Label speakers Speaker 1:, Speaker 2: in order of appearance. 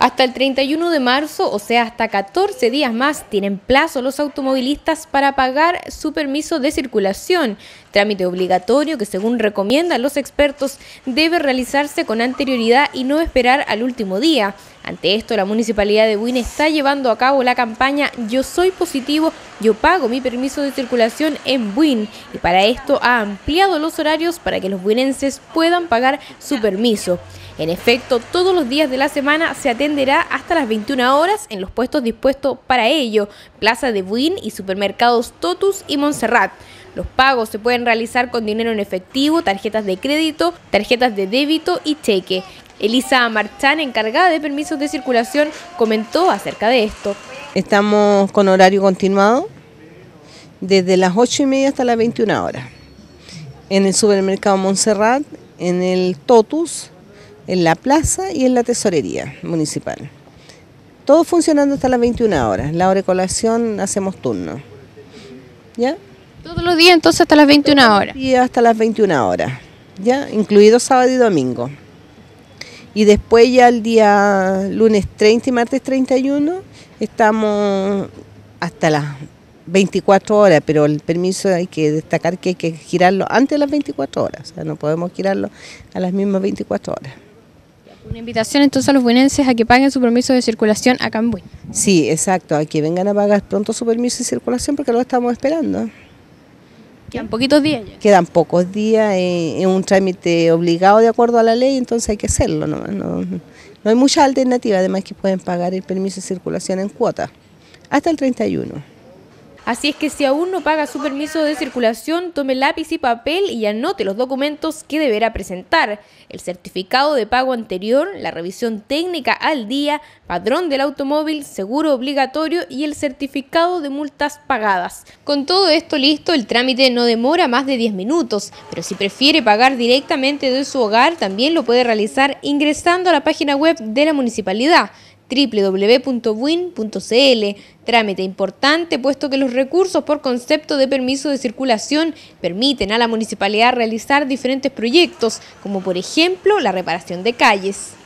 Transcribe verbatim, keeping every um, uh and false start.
Speaker 1: Hasta el treinta y uno de marzo, o sea, hasta catorce días más, tienen plazo los automovilistas para pagar su permiso de circulación, trámite obligatorio que, según recomiendan los expertos, debe realizarse con anterioridad y no esperar al último día. Ante esto, la Municipalidad de Buin está llevando a cabo la campaña Yo Soy Positivo, Yo Pago mi permiso de circulación en Buin, y para esto ha ampliado los horarios para que los buinenses puedan pagar su permiso. En efecto, todos los días de la semana se atenderá hasta las veintiuna horas en los puestos dispuestos para ello, Plaza de Buin y supermercados Totus y Montserrat. Los pagos se pueden realizar con dinero en efectivo, tarjetas de crédito, tarjetas de débito y cheque. Elisa Marchán, encargada de permisos de circulación, comentó acerca de esto.
Speaker 2: Estamos con horario continuado desde las ocho y media hasta las veintiuna horas. En el supermercado Montserrat, en el Totus, en la plaza y en la tesorería municipal. Todo funcionando hasta las veintiuna horas. La hora de colación hacemos turno. ¿Ya?
Speaker 1: Todos los días entonces hasta las veintiuna horas.
Speaker 2: Y hasta las veintiuna horas, ¿ya? Incluido sábado y domingo. Y después ya el día lunes treinta y martes treinta y uno estamos hasta las veinticuatro horas, pero el permiso hay que destacar que hay que girarlo antes de las veinticuatro horas, o sea, no podemos girarlo a las mismas veinticuatro horas.
Speaker 1: Una invitación entonces a los buinenses a que paguen su permiso de circulación acá en Buin.
Speaker 2: Sí, exacto, a que vengan a pagar pronto su permiso de circulación porque lo estamos esperando.
Speaker 1: Quedan poquitos días ya.
Speaker 2: Quedan pocos días, es un trámite obligado de acuerdo a la ley, entonces hay que hacerlo, ¿no? No, no hay mucha alternativa, además que pueden pagar el permiso de circulación en cuota hasta el treinta y uno.
Speaker 1: Así es que si aún no paga su permiso de circulación, tome lápiz y papel y anote los documentos que deberá presentar: el certificado de pago anterior, la revisión técnica al día, padrón del automóvil, seguro obligatorio y el certificado de multas pagadas. Con todo esto listo, el trámite no demora más de diez minutos, pero si prefiere pagar directamente de su hogar, también lo puede realizar ingresando a la página web de la municipalidad, doble u doble u doble u punto buin punto c l. Trámite importante, puesto que los recursos por concepto de permiso de circulación permiten a la municipalidad realizar diferentes proyectos, como por ejemplo la reparación de calles.